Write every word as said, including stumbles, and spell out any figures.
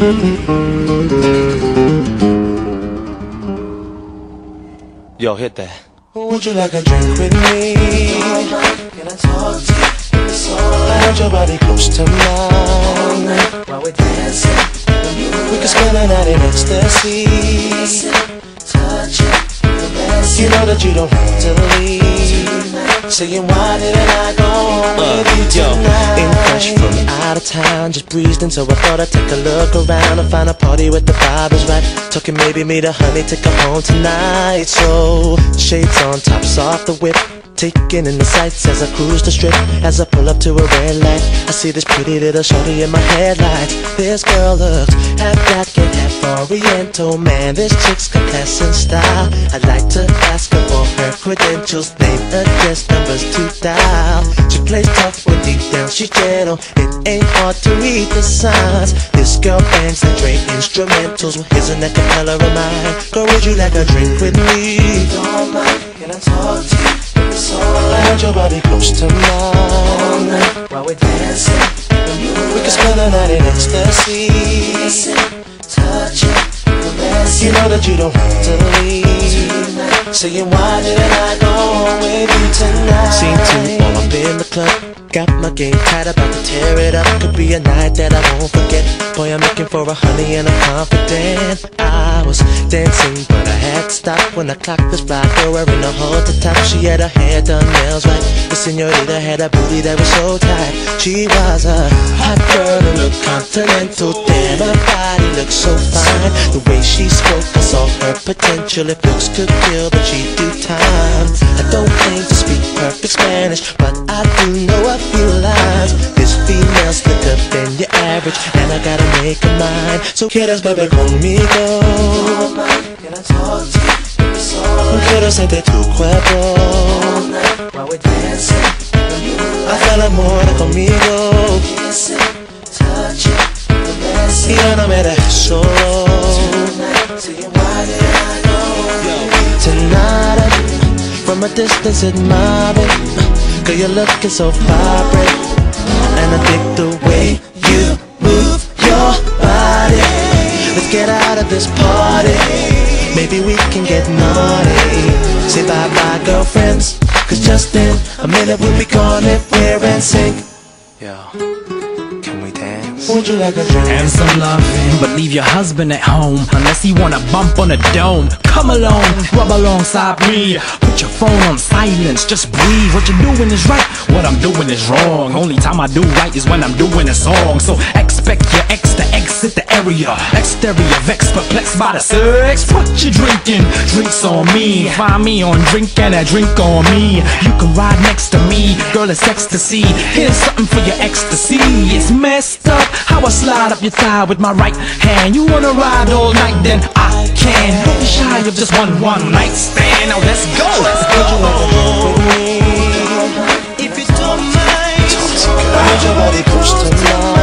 Yo, hit that. Would you like a drink with me? Can I talk to you? I hold your body close to mine while we're dancing. We can spend the night in ecstasy. Touch it, you know that you don't have to leave. Saying why didn't I go home with you tonight? Ain't fresh from out of town, just breezed in, so I thought I'd take a look around and find a party with the vibe is right. Talking maybe meet a honey, take her home tonight. So shades on, tops off the whip, taking in the sights as I cruise the strip. As I pull up to a red light, I see this pretty little shorty in my headlights. This girl looks half black and half oriental. Man, this chick's got class and style. I'd like to ask her for her credentials, name, address, numbers to dial. She plays tough but deep down she's gentle. It ain't hard to read the signs. This girl bangs and Dre instrumentals. Well, here's an acapella of mine. Girl, would you like a drink with me? Don't mind, can I talk to you? I hold your body close to mine while we're dancing. We can spend the night in ecstasy. Touch it, caress it. You know that you don't have to leave. Saying why didn't I go home with you tonight? Scene two, all up in the club. Got my game tight, about to tear it up. Could be a night that I won't forget. Boy, I'm looking for a honey and I'm confident. I was dancing, but I had to stop when I clocked this fly girl wearing a halter top. She had her hair done, nails right. The señorita had a booty that was so tight. She was a hot girl and looked continental. Damn, her body looked so fine. The way she spoke, I saw her potential. If looks could kill, then she'd do time. I don't claim to speak perfect Spanish, but I do know a few lines. This female's slicker than your average, and I gotta make her mine. So quieres beber conmigo? Can I talk to you? Quiero sentir tu cuerpo while we're dancing. Haz el amor conmigo. Kiss it, touch it, caress it. Y ya no me dejes solo. Tonight, from a distance admiring, girl, you're looking so vibrant, and I dig the way you move your body. Let's get out of this party, maybe we can get naughty. Say bye-bye, girlfriends, cause just in a minute we'll be gone if we're in sync. Yo, can we dance? Would you like a drink? And some loving, but leave your husband at home unless he wanna bump on a dome. Come along, rub alongside me. Put your phone on silence, just breathe. What you're doing is right, what I'm doing is wrong. Only time I do right is when I'm doing a song. So expect your ex to exit the area. Exterior vexed, perplexed by the sex. What you drinking? Drinks on me. Find me on drink and a drink on me. You can ride next to me, girl, it's ecstasy. Here's something for your ecstasy. It's messed up how I slide up your thigh with my right hand. You wanna ride all night, then I can. Don't be shy of just one one night stand. Now let's go. Let's go. If you don't mind, I hold your body close to mine